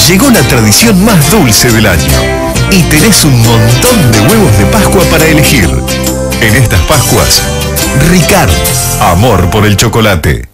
Llegó la tradición más dulce del año y tenés un montón de huevos de Pascua para elegir. En estas Pascuas, Ricard, amor por el chocolate.